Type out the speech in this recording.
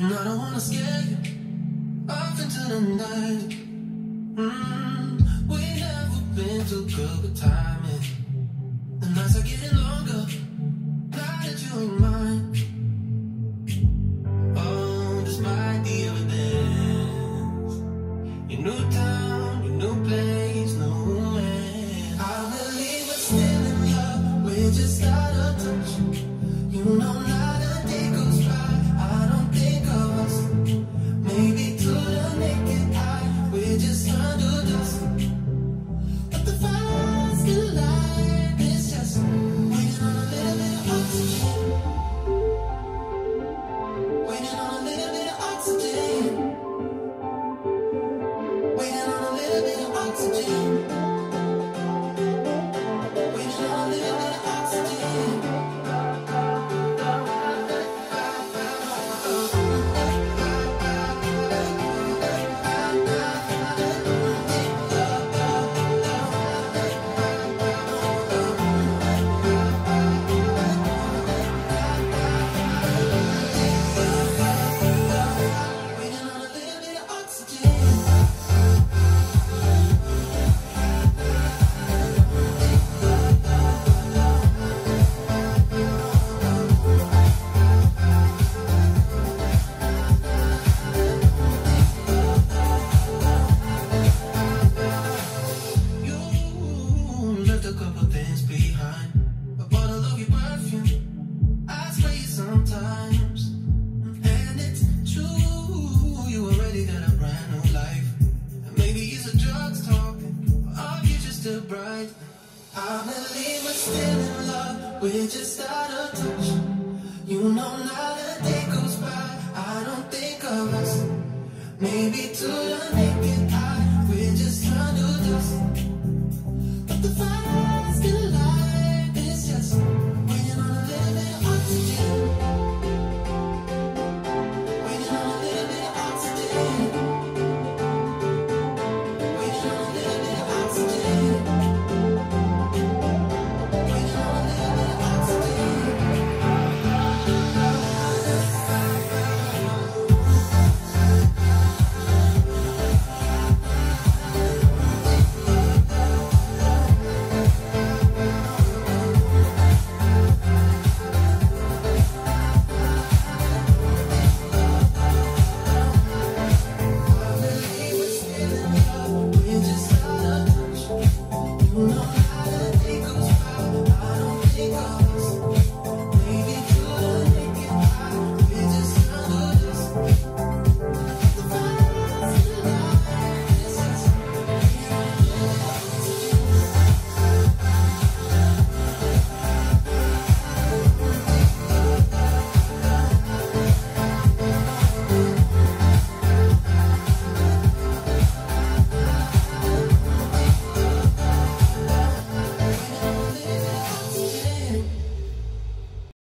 And I don't wanna scare you off into the night. We never been too good with timing. The nights are getting longer now that you ain't mine. Oh, this might be evidence. Your new town, your new place, new man. I believe we're still in love. We're just out of touch. You know, not a day goes by I don't think of us. Maybe to the naked eye we're just under dust. But the fire's still alive. It's just waiting on a little bit of oxygen. Waiting on a little bit of oxygen. Waiting on a little bit of oxygen. Waiting on a little bit of oxygen. I believe we're still in love. We're just out of touch. You know, not a day goes by I don't think of us. Maybe too